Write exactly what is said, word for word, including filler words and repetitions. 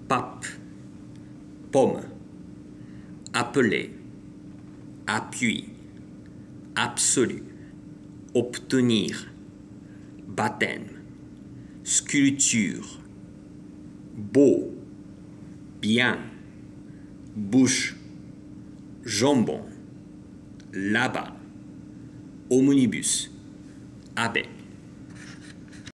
pape, pomme, appeler, appui, absolu, obtenir, baptême, sculpture, beau, bien, bouche, jambon, là-bas, omnibus, avec,